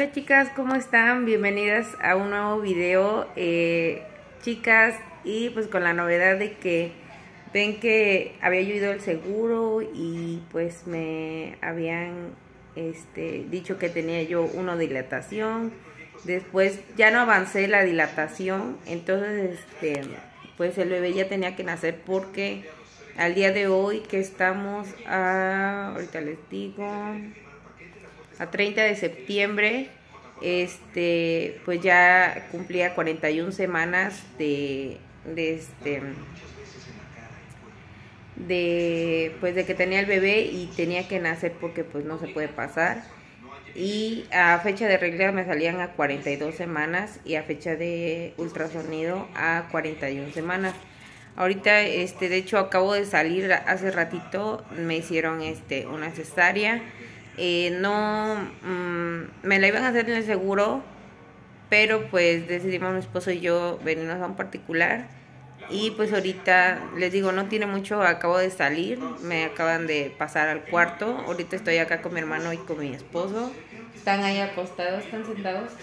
Hola chicas, ¿cómo están? Bienvenidas a un nuevo video, chicas, y pues con la novedad de que ven que había yo ido al seguro y pues me habían dicho que tenía yo una dilatación. Después ya no avancé la dilatación, entonces pues el bebé ya tenía que nacer porque al día de hoy que estamos ahorita les digo, a 30 de septiembre, pues ya cumplía 41 semanas de que tenía el bebé y tenía que nacer porque pues no se puede pasar. Y a fecha de regla me salían a 42 semanas y a fecha de ultrasonido a 41 semanas. Ahorita, de hecho, acabo de salir hace ratito, me hicieron una cesárea. Me la iban a hacer en el seguro, pero pues decidimos mi esposo y yo venirnos a un particular. Y pues ahorita les digo, no tiene mucho, acabo de salir, me acaban de pasar al cuarto. Ahorita estoy acá con mi hermano y con mi esposo. Están ahí acostados, están sentados.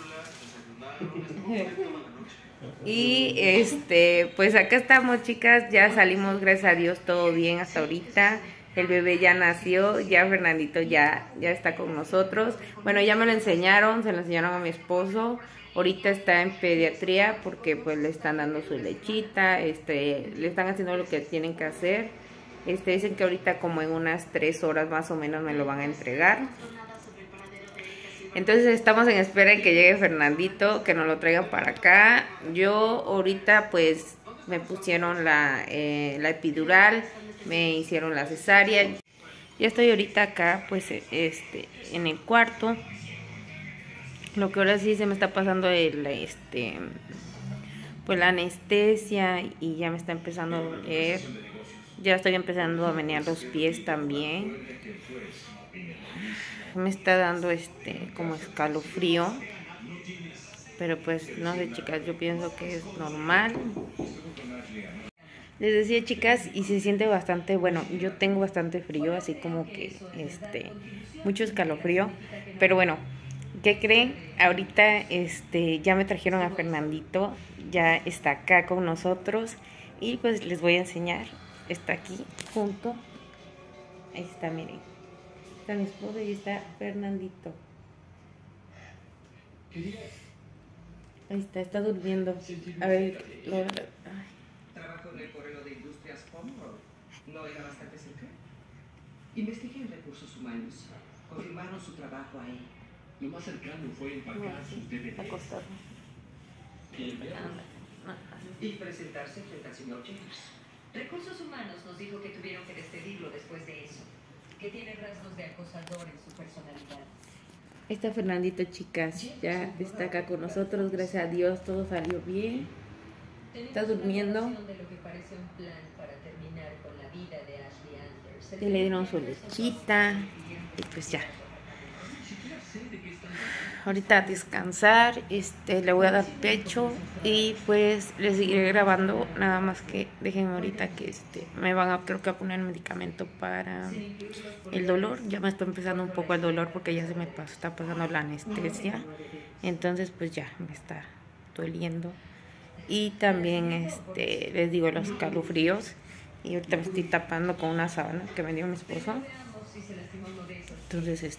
Y pues acá estamos, chicas, ya salimos, gracias a Dios, todo bien hasta ahorita. El bebé ya nació, ya Fernandito ya está con nosotros. Bueno, ya me lo enseñaron, se lo enseñaron a mi esposo. Ahorita está en pediatría porque pues le están dando su lechita, le están haciendo lo que tienen que hacer. Dicen que ahorita como en unas 3 horas más o menos me lo van a entregar. Entonces estamos en espera de que llegue Fernandito, que nos lo traigan para acá. Yo ahorita pues me pusieron la epidural, me hicieron la cesárea. Ya estoy ahorita acá pues en el cuarto. Lo que ahora sí se me está pasando pues la anestesia y ya me está empezando a doler. Ya estoy empezando a menear los pies también. Me está dando como escalofrío, pero pues no sé, chicas, yo pienso que es normal. Les decía, chicas, y se siente bastante, bueno, yo tengo bastante frío, así como que mucho escalofrío, pero bueno, ¿qué creen? Ahorita ya me trajeron a Fernandito, ya está acá con nosotros y pues les voy a enseñar. Está aquí junto, ahí está, miren, está mi esposo y está Fernandito. Ahí está durmiendo. A ver, Trabajo en el correo de Industrias Pomerol. ¿No era bastante cerca? Investigué en recursos humanos. Confirmaron su trabajo ahí. Lo más cercano fue empacar sus DVDs. Acostado. Y presentarse frente al señor Jeffers. Recursos Humanos nos dijo que tuvieron que despedirlo después de eso, que tiene rasgos de acosador en su personalidad. Está Fernandito, chicas, ya está acá con nosotros, gracias a Dios, todo salió bien. Está durmiendo. De lo que parece un plan para terminar con la vida de Ashley Anders. Ya le dieron su lechita y pues ya. Ahorita a descansar, le voy a dar pecho y pues le seguiré grabando, nada más que déjenme ahorita que me van a, creo que a poner medicamento para el dolor. Ya me está empezando un poco el dolor porque ya se me está pasando la anestesia, entonces pues ya me está doliendo. Y también les digo los escalofríos y ahorita me estoy tapando con una sábana que me dio mi esposo. Entonces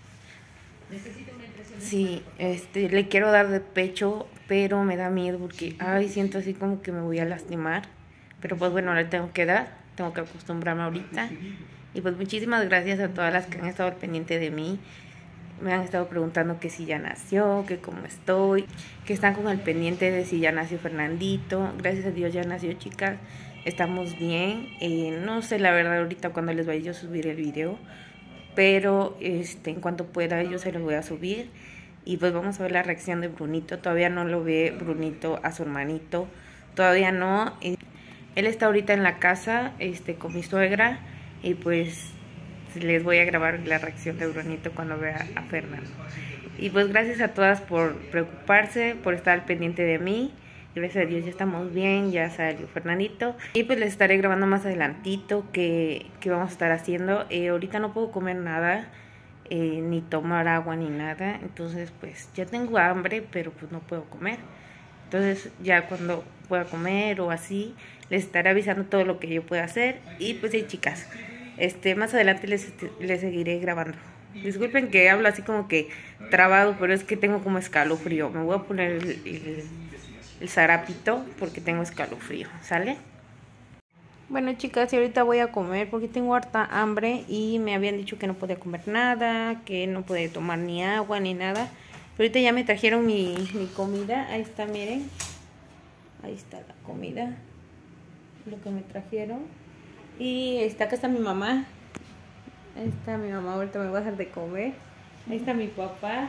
sí, le quiero dar de pecho, pero me da miedo porque, ay, siento así como que me voy a lastimar. Pero pues bueno, le tengo que dar, tengo que acostumbrarme ahorita. Y pues muchísimas gracias a todas las que han estado al pendiente de mí. Me han estado preguntando que si ya nació, que cómo estoy, que están con el pendiente de si ya nació Fernandito. Gracias a Dios ya nació, chicas, estamos bien. No sé la verdad ahorita cuando les vaya yo a subir el video, pero en cuanto pueda yo se los voy a subir. Y pues vamos a ver la reacción de Brunito. Todavía no lo ve Brunito a su hermanito, todavía no. Él está ahorita en la casa con mi suegra y pues les voy a grabar la reacción de Brunito cuando vea a Fernando. Y pues gracias a todas por preocuparse, por estar al pendiente de mí. Gracias a Dios ya estamos bien, ya salió Fernandito. Y pues les estaré grabando más adelantito que vamos a estar haciendo. Ahorita no puedo comer nada. ni tomar agua ni nada. Entonces pues ya tengo hambre, pero pues no puedo comer. Entonces ya cuando pueda comer o así, les estaré avisando todo lo que yo pueda hacer. Y pues sí, chicas, más adelante les seguiré grabando. Disculpen que hablo así como que trabado, pero es que tengo como escalofrío. Me voy a poner el zarapito porque tengo escalofrío, ¿sale? Bueno, chicas, y ahorita voy a comer porque tengo harta hambre y me habían dicho que no podía comer nada, que no podía tomar ni agua ni nada. Pero ahorita ya me trajeron mi comida. Ahí está, miren. Ahí está la comida, lo que me trajeron. Y acá está mi mamá. Ahí está mi mamá, ahorita me voy a dejar de comer. Ahí está mi papá.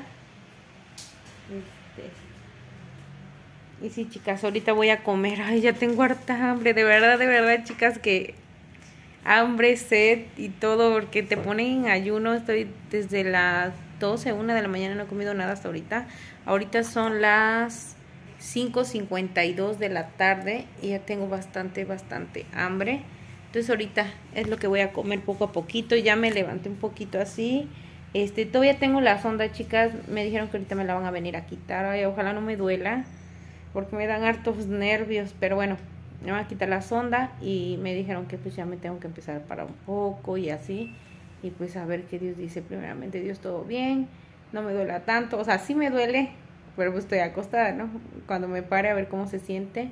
Y sí, chicas, ahorita voy a comer. Ay, ya tengo harta hambre, de verdad, chicas, que hambre, sed y todo, porque te ponen en ayuno. Estoy desde las 12, 1 de la mañana, no he comido nada hasta ahorita. Ahorita son las 5:52 de la tarde y ya tengo bastante hambre. Entonces ahorita es lo que voy a comer poco a poquito. Ya me levanté un poquito así. Todavía tengo la sonda, chicas. Me dijeron que ahorita me la van a venir a quitar. Ay, ojalá no me duela, porque me dan hartos nervios. Pero bueno, me van a quitar la sonda y me dijeron que pues ya me tengo que empezar a parar un poco y así. Y pues a ver qué Dios dice. Primeramente Dios, todo bien, no me duela tanto. O sea, sí me duele, pero pues estoy acostada, ¿no? Cuando me pare a ver cómo se siente.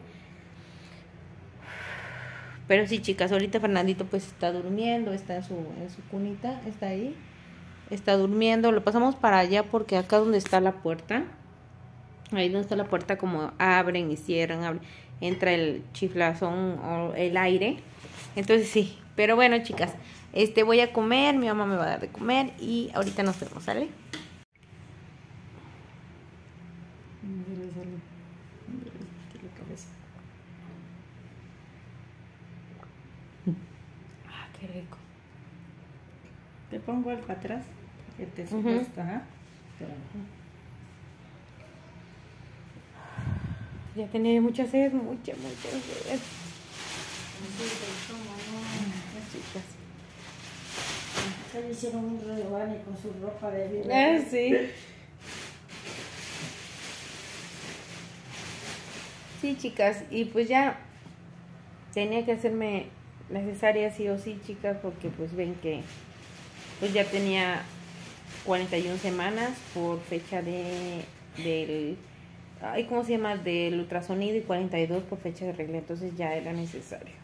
Pero sí, chicas, ahorita Fernandito pues está durmiendo, está en su cunita, está ahí, está durmiendo. Lo pasamos para allá porque acá donde está la puerta, ahí donde está la puerta, como abren y cierran, entra el chiflazón o el aire. Entonces sí, pero bueno, chicas, voy a comer, mi mamá me va a dar de comer y ahorita nos vemos, ¿sale? Ah, qué rico. Te pongo algo atrás, que te gusta, Ya tenía mucha sed, mucha sed. Chicas. Ya hicieron un rebane con su ropa de vida. Sí. Sí, chicas, y pues ya tenía que hacerme necesaria sí o sí, chicas, porque pues ven que pues ya tenía 41 semanas por fecha del ¿cómo se llama? Del ultrasonido, y 42 por fecha de regla. Entonces ya era necesario.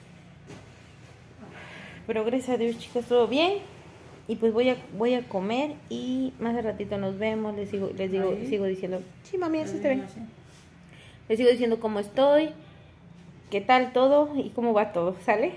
Pero gracias a Dios, chicas, todo bien. Y pues voy a comer y más de ratito nos vemos. Sigo diciendo, sí, mami, así está bien. Les sigo diciendo cómo estoy, qué tal todo y cómo va todo, ¿sale?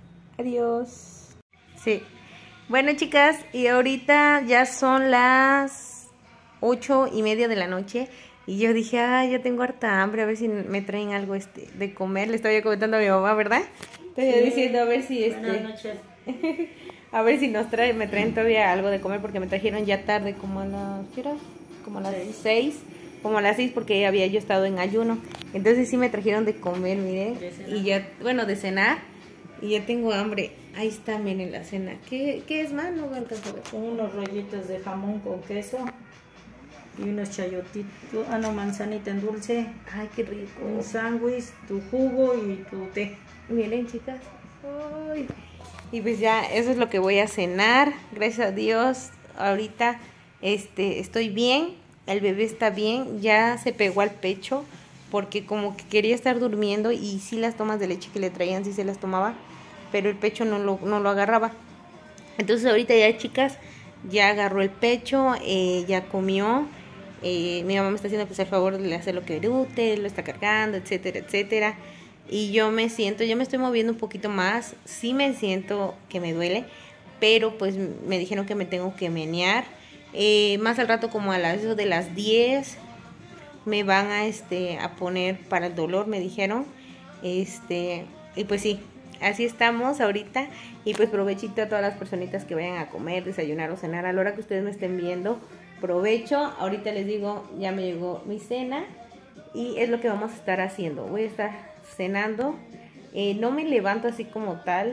Adiós. Sí. Bueno, chicas, y ahorita ya son las 8:30 de la noche. Y yo dije, ay, ya tengo harta hambre, a ver si me traen algo de comer. Le estaba comentando a mi mamá, ¿verdad? Estoy diciendo a ver si Buenas noches. a ver si me traen todavía algo de comer, porque me trajeron ya tarde, como a las, ¿qué era? Como a las 6. Como a las 6, porque había yo estado en ayuno. Entonces sí me trajeron de comer, miren. Y ya, bueno, de cenar. Y ya tengo hambre. Ahí está, miren la cena. ¿Qué es más? No me alcanzo a ver. Con unos rollitos de jamón con queso. Y unos chayotitos, manzanita en dulce. Ay, qué rico. Un sándwich, tu jugo y tu té. Miren, chicas. Ay. Y pues ya, eso es lo que voy a cenar. Gracias a Dios. Ahorita estoy bien. El bebé está bien. Ya se pegó al pecho, porque como que quería estar durmiendo. Y sí, las tomas de leche que le traían, sí se las tomaba, pero el pecho no lo agarraba. Entonces ahorita ya, chicas, ya agarró el pecho, ya comió. Mi mamá me está haciendo pues el favor de hacer lo que erute, lo está cargando, etcétera, etcétera. Y yo me estoy moviendo un poquito más. Sí me siento que me duele, pero pues me dijeron que me tengo que menear. Más al rato, como eso de las 10, me van a poner para el dolor, me dijeron. Y pues sí, así estamos ahorita. Y pues provechito a todas las personitas que vayan a comer, desayunar o cenar a la hora que ustedes me estén viendo. Provecho. Ahorita les digo, ya me llegó mi cena y es lo que vamos a estar haciendo. Voy a estar cenando. No me levanto así como tal,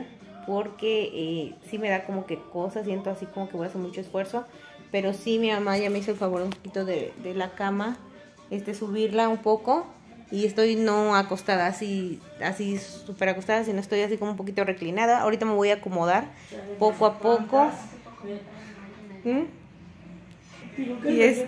porque sí me da como que cosa, siento así como que voy a hacer mucho esfuerzo, pero sí mi mamá ya me hizo el favor un poquito de la cama, subirla un poco, y estoy no acostada así súper acostada, sino estoy así como un poquito reclinada. Ahorita me voy a acomodar poco a poco. Y es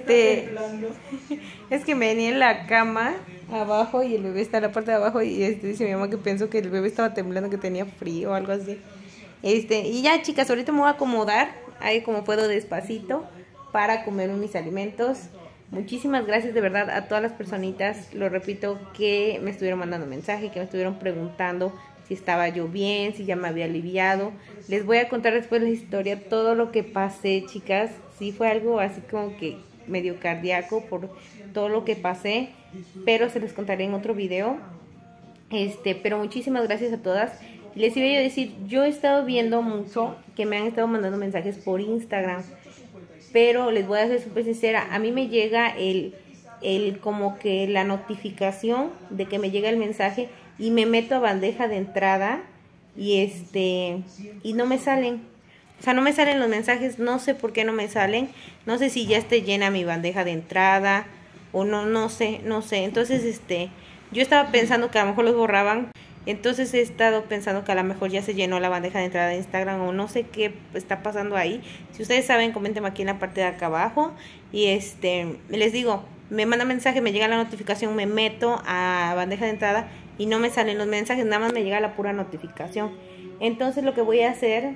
que me venía en la cama abajo y el bebé está en la parte de abajo, y dice mi mamá que pensó que el bebé estaba temblando, que tenía frío o algo así. Y ya, chicas, ahorita me voy a acomodar ahí como puedo despacito para comer mis alimentos. Muchísimas gracias de verdad a todas las personitas, lo repito, que me estuvieron mandando mensaje, que me estuvieron preguntando si estaba yo bien, si ya me había aliviado. Les voy a contar después la historia, todo lo que pasé, chicas. Sí fue algo así como que medio cardíaco por todo lo que pasé, pero se les contaré en otro video. Pero muchísimas gracias a todas. Les iba a decir, yo he estado viendo mucho que me han estado mandando mensajes por Instagram, pero les voy a ser súper sincera, a mí me llega como que la notificación de que me llega el mensaje, y me meto a bandeja de entrada y no me salen. O sea, no me salen los mensajes, no sé por qué no me salen. No sé si ya esté llena mi bandeja de entrada o no sé. Entonces, yo estaba pensando que a lo mejor los borraban. Entonces he estado pensando que a lo mejor ya se llenó la bandeja de entrada de Instagram, o no sé qué está pasando ahí. Si ustedes saben, coméntenme aquí en la parte de acá abajo. Y les digo, me manda mensaje, me llega la notificación, me meto a bandeja de entrada y no me salen los mensajes, nada más me llega la pura notificación. Entonces lo que voy a hacer,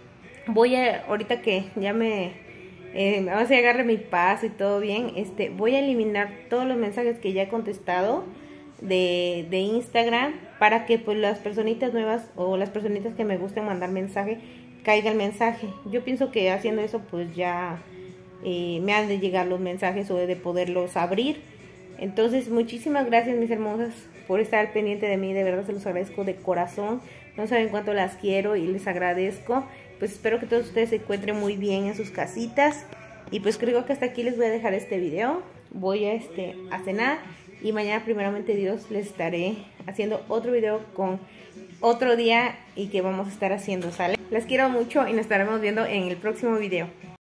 ahorita que ya ahora sí agarre mi paso y todo bien, voy a eliminar todos los mensajes que ya he contestado de Instagram, para que pues las personitas nuevas o las personitas que me gusten mandar mensaje, caiga el mensaje. Yo pienso que haciendo eso pues ya me han de llegar los mensajes, o de poderlos abrir. Entonces muchísimas gracias, mis hermosas, por estar pendiente de mí. De verdad se los agradezco de corazón. No saben cuánto las quiero y les agradezco. Pues espero que todos ustedes se encuentren muy bien en sus casitas. Y pues creo que hasta aquí les voy a dejar este video. Voy a cenar, y mañana primeramente Dios les estaré haciendo otro video con otro día y que vamos a estar haciendo, ¿sale? Las quiero mucho y nos estaremos viendo en el próximo video.